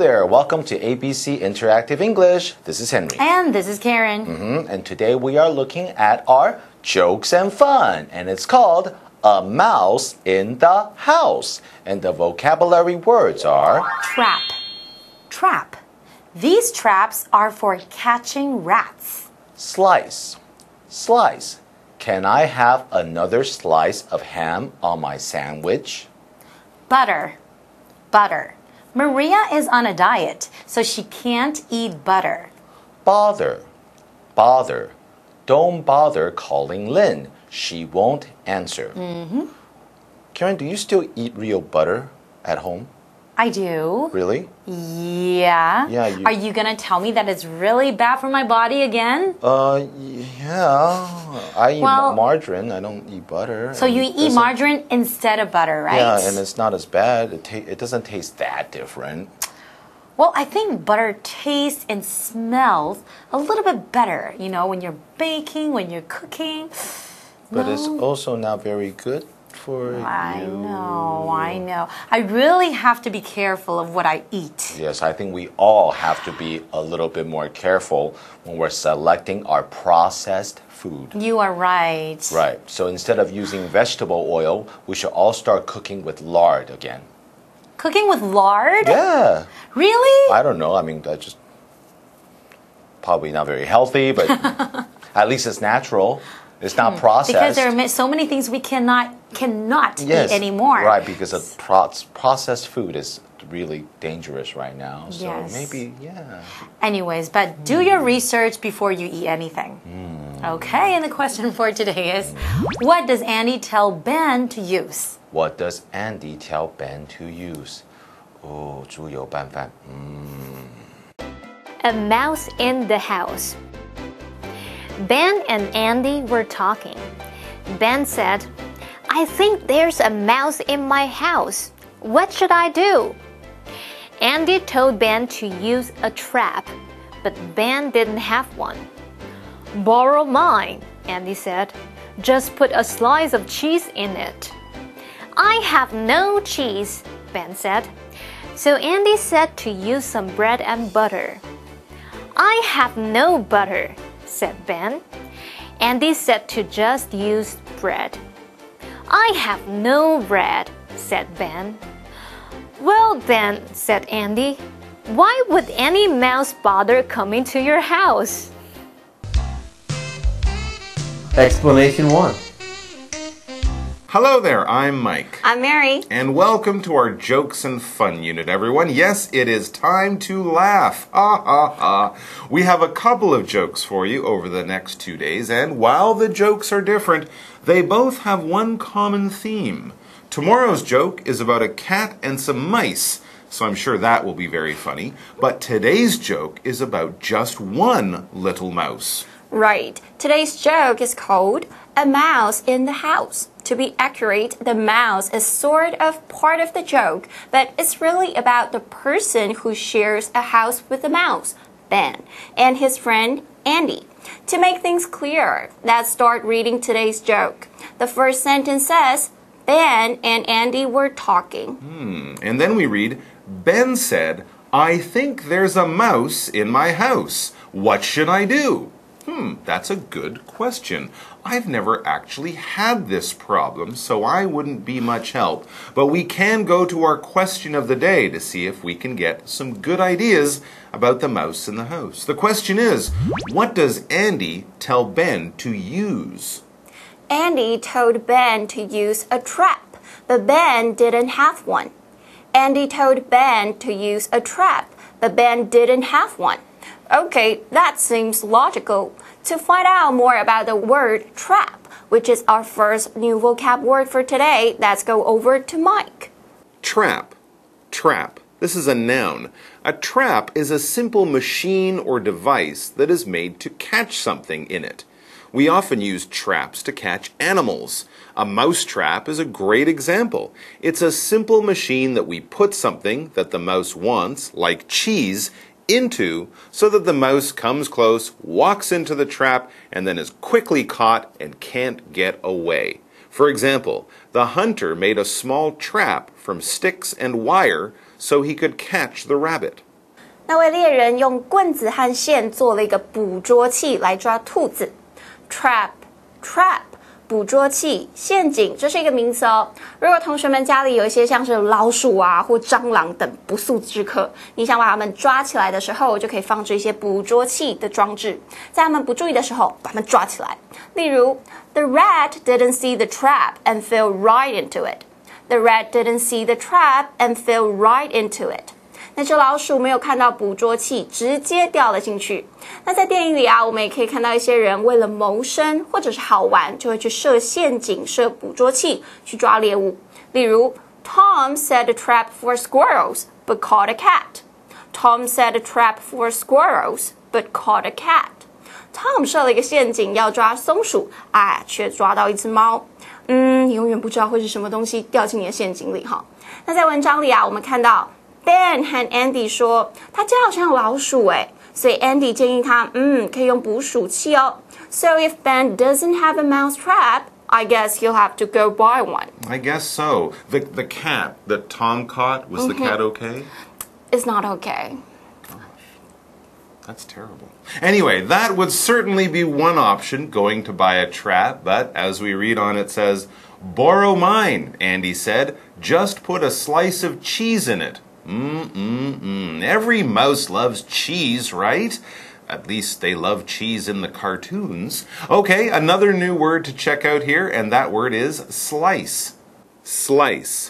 there, welcome to ABC Interactive English. This is Henry. And this is Karen. And today we are looking at our jokes and fun, and it's called A Mouse in the House. And the vocabulary words are trap. Trap. These traps are for catching rats. Slice. Slice. Can I have another slice of ham on my sandwich? Butter. Butter. Maria is on a diet, so she can't eat butter. Bother. Bother. Don't bother calling Lynn. She won't answer. Karen, do you still eat real butter at home? I do. Really? Yeah. Yeah. Are you going to tell me that it's really bad for my body again? Yeah. I eat margarine. I don't eat butter. So you eat margarine instead of butter, right? Yeah, and it's not as bad. It doesn't taste that different. Well, I think butter tastes and smells a little bit better, you know, when you're baking, when you're cooking. But it's also not very good for you. I know. I really have to be careful of what I eat. Yes, I think we all have to be a little bit more careful when we're selecting our processed food. You are right. Right. So instead of using vegetable oil, we should all start cooking with lard again. Cooking with lard? Yeah. Really? I don't know. I mean, that's just probably not very healthy, but at least it's natural. It's not processed. Because there are so many things we cannot eat anymore. Right, because processed food is really dangerous right now. So maybe, yeah. Anyways, but do your research before you eat anything. Okay, and the question for today is, what does Andy tell Ben to use? What does Andy tell Ben to use? Oh, 猪油拌饭. A mouse in the house. Ben and Andy were talking. Ben said, I think there's a mouse in my house. What should I do? Andy told Ben to use a trap, but Ben didn't have one. Borrow mine, Andy said. Just put a slice of cheese in it. I have no cheese, Ben said. So Andy said to use some bread and butter. I have no butter, said Ben. Andy said to just use bread. I have no bread, said Ben. Well then, said Andy, why would any mouse bother coming to your house? Explanation 1. Hello there, I'm Mike. I'm Mary. And welcome to our Jokes and Fun unit, everyone. Yes, it is time to laugh. Ha ha ha. We have a couple of jokes for you over the next 2 days, and while the jokes are different, they both have one common theme. Tomorrow's joke is about a cat and some mice, so I'm sure that will be very funny. But today's joke is about just one little mouse. Right. Today's joke is called A Mouse in the House. To be accurate, the mouse is sort of part of the joke, but it's really about the person who shares a house with the mouse, Ben, and his friend, Andy. To make things clearer, let's start reading today's joke. The first sentence says, Ben and Andy were talking. And then we read, Ben said, I think there's a mouse in my house. What should I do? That's a good question. I've never actually had this problem, so I wouldn't be much help. But we can go to our question of the day to see if we can get some good ideas about the mouse in the house. The question is, what does Andy tell Ben to use? Andy told Ben to use a trap, but Ben didn't have one. Andy told Ben to use a trap, but Ben didn't have one. Okay, that seems logical. To find out more about the word trap, which is our first new vocab word for today, let's go over to Mike. Trap. Trap. This is a noun. A trap is a simple machine or device that is made to catch something in it. We often use traps to catch animals. A mouse trap is a great example. It's a simple machine that we put something that the mouse wants, like cheese, into so that the mouse comes close, walks into the trap, and then is quickly caught and can't get away. For example, the hunter made a small trap from sticks and wire so he could catch the rabbit. 那位猎人用棍子和线做了一个捕捉器来抓兔子。Trap， 捕捉器、陷阱，这是一个名词哦。如果同学们家里有一些像是老鼠啊或蟑螂等不速之客，你想把它们抓起来的时候，就可以放置一些捕捉器的装置，在它们不注意的时候把它们抓起来。例如 ，The rat didn't see the trap and fell right into it. The rat didn't see the trap and fell right into it. 那只老鼠没有看到捕捉器，直接掉了进去。那在电影里啊，我们也可以看到一些人为了谋生或者是好玩，就会去设陷阱、设捕捉器去抓猎物。例如 ，Tom set a trap for squirrels but caught a cat. Tom set a trap for squirrels but caught a cat. Tom 设了一个陷阱要抓松鼠，却抓到一只猫。你永远不知道会是什么东西掉进你的陷阱里哈。那在文章里啊，我们看到。Ben 和 Andy 说他家好像有老鼠所以 Andy 建议他可以用捕鼠器哦。So if Ben doesn't have a mouse trap, I guess he'll have to go buy one. I guess so. The cat that Tom caught, was the cat okay? It's not okay. That's terrible. Anyway, that would certainly be one option, going to buy a trap, but as we read on it says, borrow mine, Andy said. Just put a slice of cheese in it. Every mouse loves cheese, right? At least they love cheese in the cartoons. Okay, another new word to check out here, and that word is slice. Slice.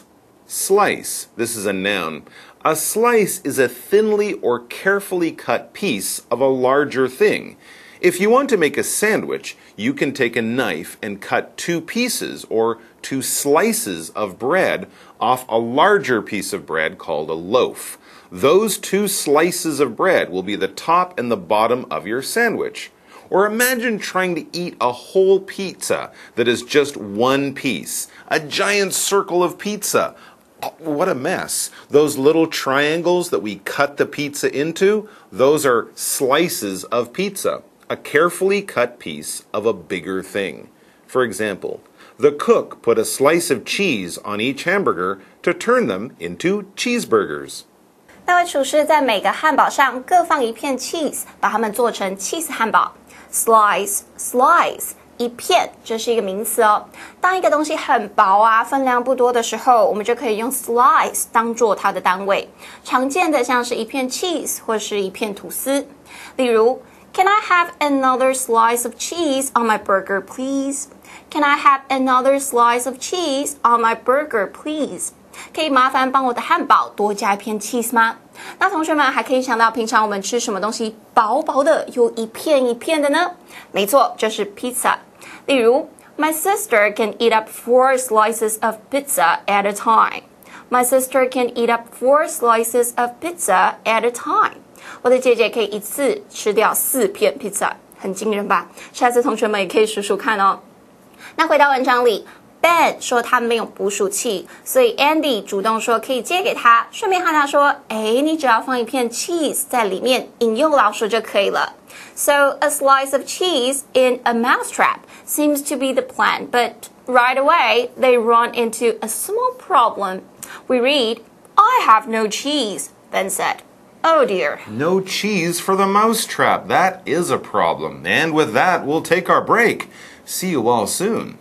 Slice. This is a noun. A slice is a thinly or carefully cut piece of a larger thing. If you want to make a sandwich, you can take a knife and cut 2 pieces or 2 slices of bread off a larger piece of bread called a loaf. Those 2 slices of bread will be the top and the bottom of your sandwich. Or imagine trying to eat a whole pizza that is just 1 piece, a giant circle of pizza. What a mess. Those little triangles that we cut the pizza into, those are slices of pizza. A carefully cut piece of a bigger thing. For example, the cook put a slice of cheese on each hamburger to turn them into cheeseburgers. 那位厨师在每个汉堡上各放一片 cheese， 把它们做成 cheese 汉堡。Slice, slice， 一片，这是一个名词哦。当一个东西很薄啊，分量不多的时候，我们就可以用 slice 当做它的单位。常见的像是一片 cheese 或是一片吐司。例如 Can I have another slice of cheese on my burger, please? Can I have another slice of cheese on my burger, please? 可以麻烦帮我的汉堡多加一片 cheese 吗？那同学们还可以想到平常我们吃什么东西薄薄的又一片一片的呢？没错，就是 pizza。例如 My sister can eat up 4 slices of pizza at a time. My sister can eat up 4 slices of pizza at a time. 我的姐姐可以一次吃掉4片 pizza， 很惊人吧？下次同学们也可以数数看哦。那回到文章里 Ben 说他没有捕鼠器，所以 Andy 主动说可以借给他，顺便和他说你只要放一片 cheese 在里面引诱老鼠就可以了。So a slice of cheese in a mousetrap seems to be the plan, but right away they run into a small problem. We read, I have no cheese, Ben said. Oh dear. No cheese for the mousetrap. That is a problem. And with that, we'll take our break. See you all soon.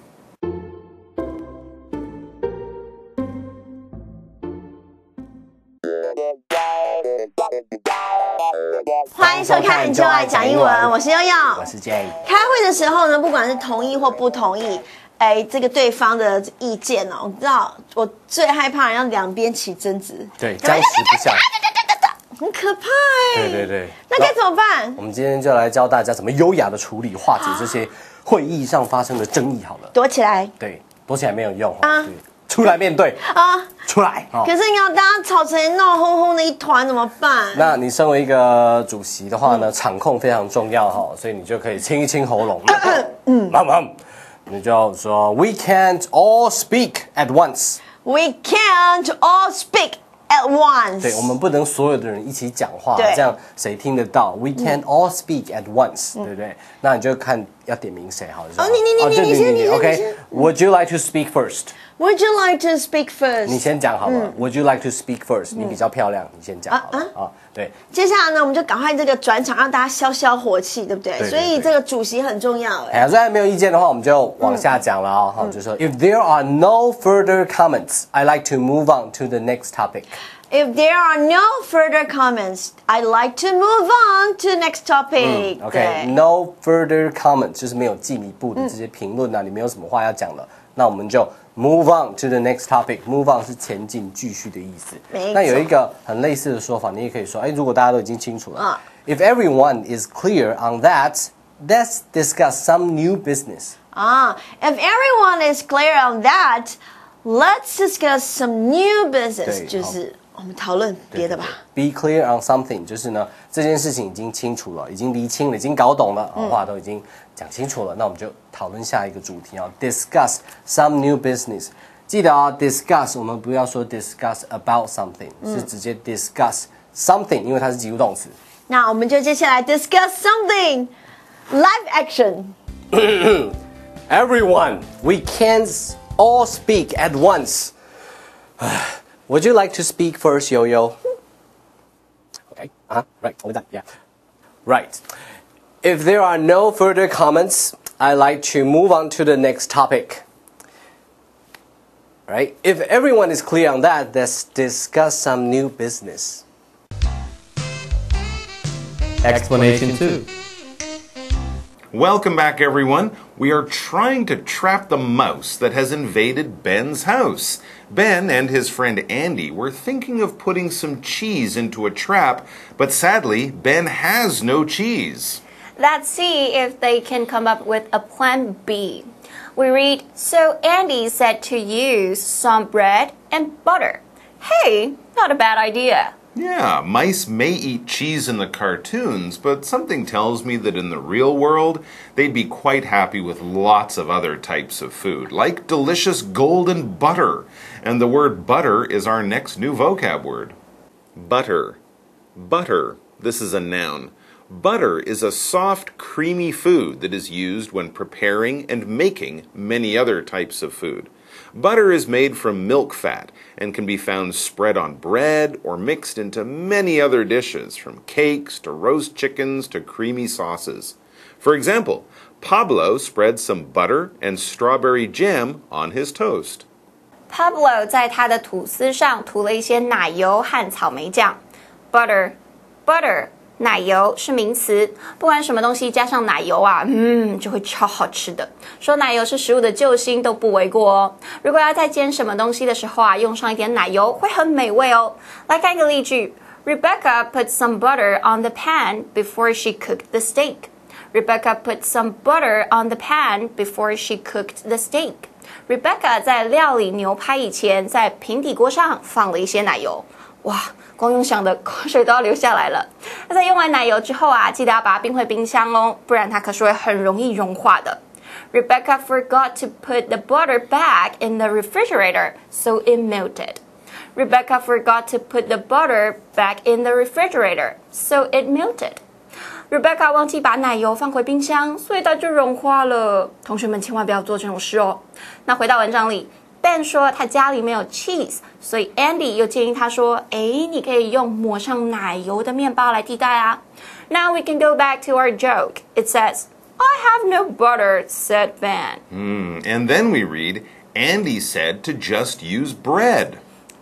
欢迎收看就爱讲英文，我是悠悠， 我是 Jay。 开会的时候呢，不管是同意或不同意，这个对方的意见哦，你知道我最害怕让两边起争执， 对，僵持不下， 很可怕对对对。 那该怎么办？ 我们今天就来教大家怎么优雅的处理、化解这些会议上发生的争议。好了， 躲起来。 对，躲起来没有用对，出来面对出来。 可是你要大家吵成闹哄哄的一团怎么办？ 那你身为一个主席的话呢，场控非常重要所以你就可以清一清喉咙。你就说 We can't all speak at once. We can't all speak at once. 对，我们不能所有的人一起讲话，这样谁听得到 ？We can't all speak at once，对不对？那你就看要点名谁好？ 你 OK。Would you like to speak first? Would you like to speak first? 你先讲好了。Would you like to speak first? 你比较漂亮，你先讲好了。啊，对。 接下来呢，我们就赶快这个转场，让大家消消火气，对不对？ 对。 所以这个主席很重要。 哎，所以没有意见的话，我们就往下讲了啊。好，就说 If there are no further comments, I like to move on to the next topic. If there are no further comments, I'd like to move on to next topic. OK, no further comments 就是没有进一步的这些评论啊，你没有什么话要讲了，那我们就 move on to the next topic. Move on 是前进、继续的意思。那有一个很类似的说法，你也可以说，哎，如果大家都已经清楚了，If everyone is clear on that, let's discuss some new business. If everyone is clear on that, let's discuss some new business. 就是我们讨论别的吧。 Be clear on something 就是呢，这件事情已经清楚了，已经厘清了，已经搞懂了，话都已经讲清楚了，那我们就讨论下一个主题啊 ，discuss some new business。记得啊 ，discuss 我们不要说 discuss about something，是直接 discuss something，因为它是及物动词。 那我们就接下来 discuss something live action. Everyone, we can't all speak at once. Would you like to speak first, Yo-Yo? Okay. Right. Only that. Yeah. Right. If there are no further comments, I'd like to move on to the next topic. Right? If everyone is clear on that, let's discuss some new business. Explanation 2. Welcome back, everyone. We are trying to trap the mouse that has invaded Ben's house. Ben and his friend Andy were thinking of putting some cheese into a trap, but sadly, Ben has no cheese. Let's see if they can come up with a plan B. We read, so Andy said to use some bread and butter. Hey, not a bad idea. Yeah, mice may eat cheese in the cartoons, but something tells me that in the real world, they'd be quite happy with lots of other types of food, like delicious golden butter. And the word butter is our next new vocab word. Butter. Butter. This is a noun. Butter is a soft, creamy food that is used when preparing and making many other types of food. Butter is made from milk fat and can be found spread on bread or mixed into many other dishes, from cakes to roast chickens to creamy sauces. For example, Pablo spread some butter and strawberry jam on his toast. Pablo 在他的吐司上涂了一些奶油和草莓酱。Butter, butter. 奶油是名词，不管什么东西加上奶油啊，就会超好吃的。说奶油是食物的救星都不为过哦。如果要在煎什么东西的时候啊，用上一点奶油，会很美味哦。来看一个例句 ：Rebecca put some butter on the pan before she cooked the steak. Rebecca put some butter on the pan before she cooked the steak. Rebecca 在料理牛排以前，在平底锅上放了一些奶油。哇！光用想的口水都要流下来了。那在用完奶油之后啊，记得要把它冰回冰箱哦，不然它可是会很容易融化的。Rebecca forgot to put the butter back in the refrigerator, so it melted. Rebecca forgot to put the butter back in the refrigerator, so it melted. Rebecca 忘记把奶油放回冰箱，所以它就融化了。同学们千万不要做这种事哦。那回到文章里。Ben 说他家里没有 cheese， 所以 Andy 又建议他说，你可以用抹上奶油的面包来替代啊。Now we can go back to our joke. It says, I have no butter, said Ben. And then we read, Andy said to just use bread.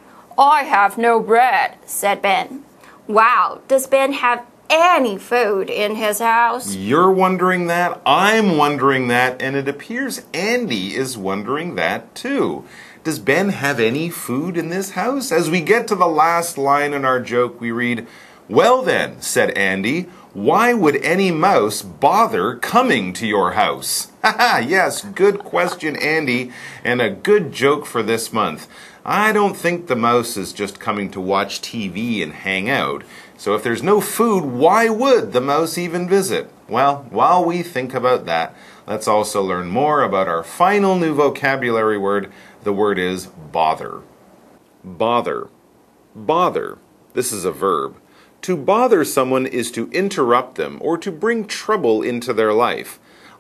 I have no bread, said Ben. Wow, does Ben have any food in his house? You're wondering that, I'm wondering that, and it appears Andy is wondering that too. Does Ben have any food in this house? As we get to the last line in our joke, we read, Well then, said Andy, why would any mouse bother coming to your house? Haha, yes, good question, Andy, and a good joke for this month. I don't think the mouse is just coming to watch TV and hang out. So if there's no food, why would the mouse even visit? Well, while we think about that, let's also learn more about our final new vocabulary word. The word is bother. Bother. Bother. This is a verb. To bother someone is to interrupt them or to bring trouble into their life.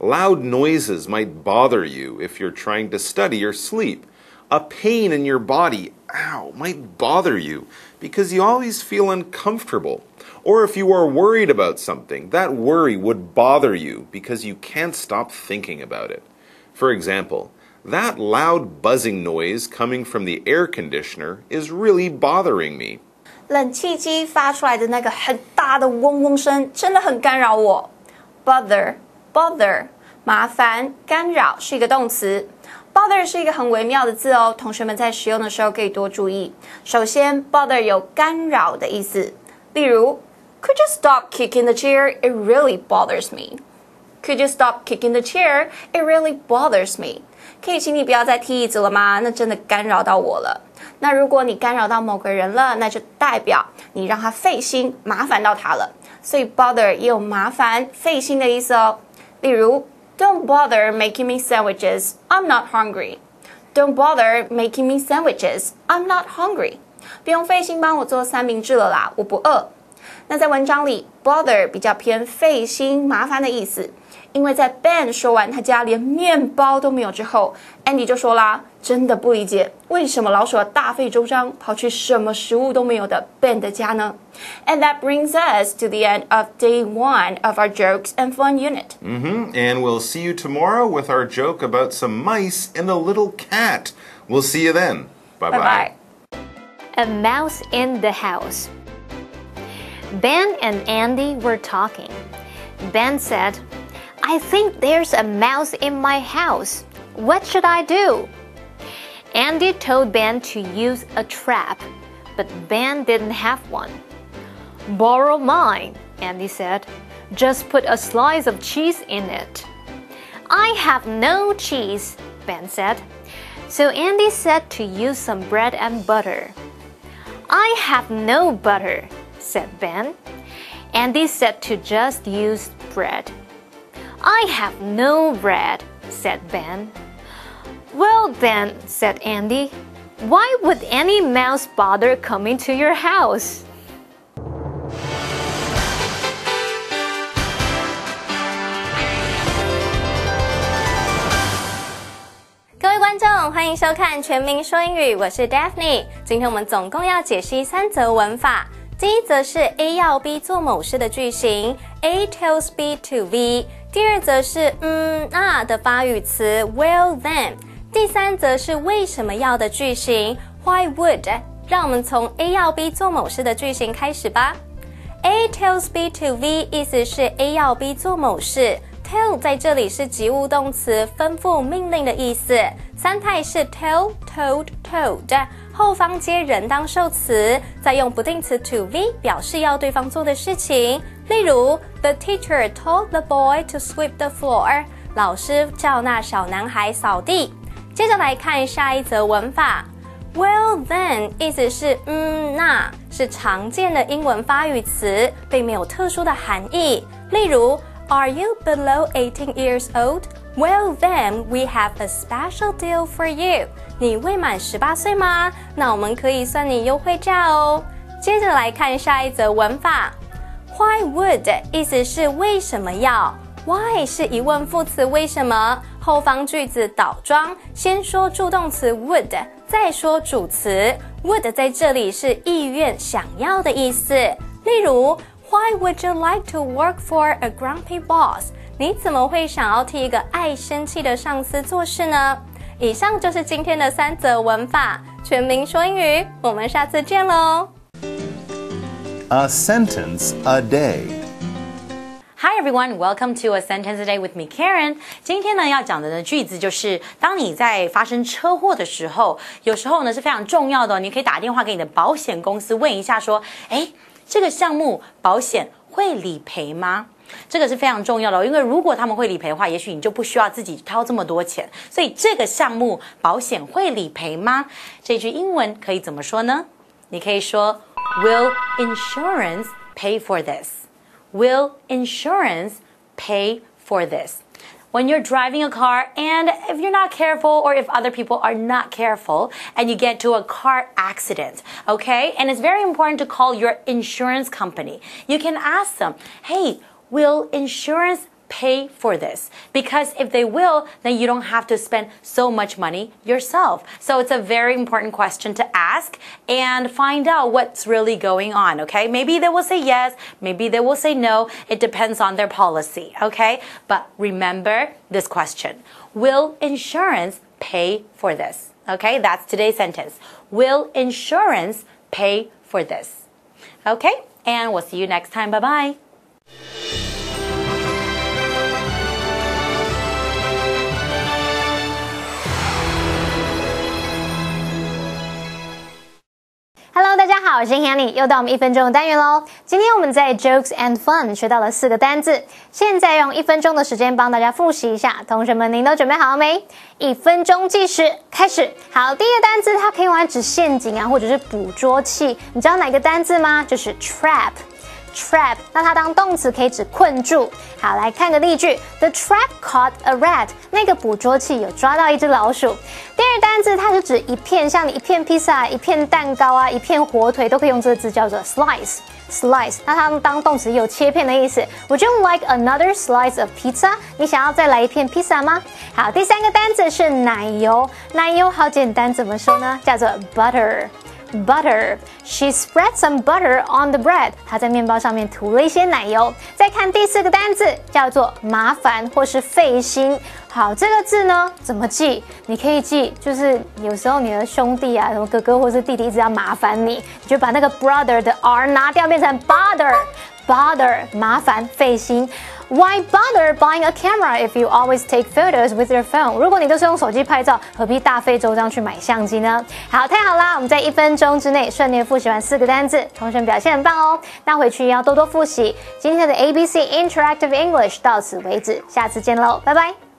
Loud noises might bother you if you're trying to study or sleep. A pain in your body, ow, might bother you because you always feel uncomfortable. Or if you are worried about something, that worry would bother you because you can't stop thinking about it. For example, that loud buzzing noise coming from the air conditioner is really bothering me. 冷气机发出来的那个很大的嗡嗡声真的很干扰我。Bother, bother, 麻烦，干扰是一个动词。Bother 是一个很微妙的字哦，同学们在使用的时候可以多注意。首先 ，bother 有干扰的意思，例如 Could you stop kicking the chair? It really bothers me. Could you stop kicking the chair? It really bothers me. 可以请你不要再踢椅子了吗？那真的干扰到我了。那如果你干扰到某个人了，那就代表你让他费心，麻烦到他了。所以 bother 也有麻烦、费心的意思哦。例如 Don't bother making me sandwiches. I'm not hungry. Don't bother making me sandwiches. I'm not hungry. 不用费心帮我做三明治了啦，我不饿。那在文章里 bother 比较偏费心、麻烦的意思，因为在 Ben 说完他家连面包都没有之后 Andy 就说啦，真的不理解为什么老鼠要大费周章跑去什么食物都没有的 Ben 的家呢？ And that brings us to the end of day 1 of our jokes and fun unit. And we'll see you tomorrow with our joke about some mice and a little cat. We'll see you then. Bye-bye. Bye-bye. A mouse in the house. Ben and Andy were talking. Ben said, I think there's a mouse in my house. What should I do? Andy told Ben to use a trap, but Ben didn't have one. Borrow mine, Andy said. Just put a slice of cheese in it. I have no cheese, Ben said. So Andy said to use some bread and butter. I have no butter, said Ben. Andy said to just use bread. I have no bread, said Ben. Well then, said Andy, why would any mouse bother coming to your house? 各位观众，欢迎收看《全民说英语》，我是 Daphne。今天我们总共要解析3则文法。第一则是 A 要 B 做某事的句型 ，A tells B to V。第二则是的发语词 Well then。第三则是为什么要的句型 Why would。让我们从 A 要 B 做某事的句型开始吧。A tells B to V 意思是 A 要 B 做某事。Tell 在这里是及物动词，吩咐、命令的意思。三态是 tell, told, told， 后方接人当受词，再用不定词 to V 表示要对方做的事情。例如 The teacher told the boy to sweep the floor， 老师叫那小男孩扫地。接着来看下一则文法。Well then 意思是那是常见的英文发语词，并没有特殊的含义。例如Are you below 18 years old? Well then, we have a special deal for you. 你未满18岁吗？那我们可以算你优惠价哦。接着来看下一则文法。Why would 意思是为什么要 ？Why 是疑问副词为什么？后方句子倒装，先说助动词 would， 再说主词。would 在这里是意愿、想要的意思。例如Why would you like to work for a grumpy boss? 你怎么会想要替一个爱生气的上司做事呢？以上就是今天的3则文法，全民说英语，我们下次见喽。 A sentence a day. Hi everyone, welcome to A Sentence a Day with me, Karen. 今天呢要讲的句子就是，当你在发生车祸的时候，有时候呢是非常重要的，你可以打电话给你的保险公司问一下说，这个项目保险会理赔吗？这个是非常重要的，因为如果他们会理赔的话，也许你就不需要自己掏这么多钱。所以这个项目保险会理赔吗？这句英文可以怎么说呢？你可以说 Will insurance pay for this? Will insurance pay for this?When you're driving a car and if you're not careful or if other people are not careful and you get to a car accident, okay? And it's very important to call your insurance company. You can ask them, hey, will insurance pay for this? Because if they will, then you don't have to spend so much money yourself. So it's a very important question to ask and find out what's really going on, okay? Maybe they will say yes, maybe they will say no. It depends on their policy, okay? But remember this question. Will insurance pay for this? Okay, that's today's sentence. Will insurance pay for this? Okay, and we'll see you next time. Bye-bye. Hello， 大家好，我是 Hanny， 又到我们1分钟的单元喽。今天我们在 Jokes and Fun 学到了4个单字，现在用1分钟的时间帮大家复习一下。同学们，您都准备好了没？1分钟计时开始。好，第一个单字它可以用来指陷阱啊，或者是捕捉器。你知道哪个单字吗？就是 trap。trap， 那它当动词可以指困住。好，来看个例句 ：The trap caught a rat。那个捕捉器有抓到一只老鼠。第二单字它是指一片，像你一片披萨、一片蛋糕啊、一片火腿都可以用这个字叫做 slice。slice， 那它当动词也有切片的意思。Would you like another slice of pizza？ 你想要再来一片披萨吗？好，第三个单字是奶油。奶油好简单，怎么说呢？叫做 butter。butter. She spread some butter on the bread. 她在面包上面涂了一些奶油。再看第4个单字，叫做麻烦或是费心。好，这个字呢怎么记？你可以记，就是有时候你的兄弟啊，什么哥哥或是弟弟一直要麻烦你，你就把那个 brother 的 r 拿掉，变成 bother。bother 麻烦费心。Why bother buying a camera if you always take photos with your phone？ 如果你都是用手机拍照，何必大费周章去买相机呢？好，太好啦！我们在1分钟之内顺利复习完4个单字，同学们表现很棒哦。那回去也要多多复习。今天的 ABC Interactive English 到此为止，下次见喽，拜拜。